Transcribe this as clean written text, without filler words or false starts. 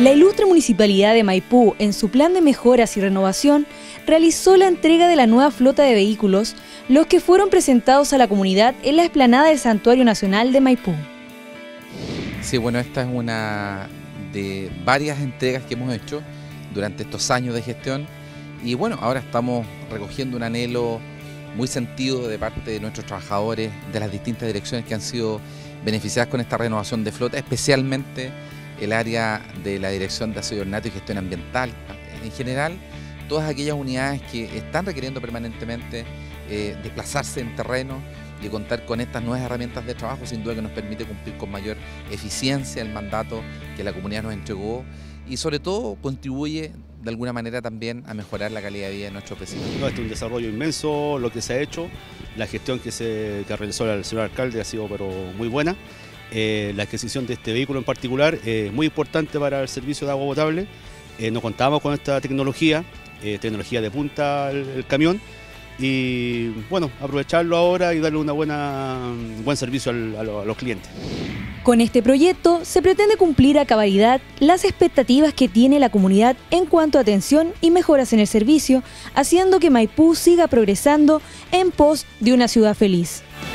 La ilustre Municipalidad de Maipú, en su plan de mejoras y renovación, realizó la entrega de la nueva flota de vehículos, los que fueron presentados a la comunidad en la explanada del Santuario Nacional de Maipú. Sí, bueno, esta es una de varias entregas que hemos hecho durante estos años de gestión y bueno, ahora estamos recogiendo un anhelo muy sentido de parte de nuestros trabajadores de las distintas direcciones que han sido beneficiadas con esta renovación de flota, especialmente el área de la Dirección de Aseo Ornato y Gestión Ambiental. En general, todas aquellas unidades que están requiriendo permanentemente desplazarse en terreno y contar con estas nuevas herramientas de trabajo, sin duda que nos permite cumplir con mayor eficiencia el mandato que la comunidad nos entregó y sobre todo contribuye de alguna manera también a mejorar la calidad de vida de nuestros vecinos. Este es un desarrollo inmenso lo que se ha hecho, la gestión que realizó el señor alcalde ha sido pero muy buena. La adquisición de este vehículo en particular es muy importante para el servicio de agua potable. No contábamos con esta tecnología de punta el camión y bueno, aprovecharlo ahora y darle un buen servicio a los clientes. Con este proyecto se pretende cumplir a cabalidad las expectativas que tiene la comunidad en cuanto a atención y mejoras en el servicio, haciendo que Maipú siga progresando en pos de una ciudad feliz.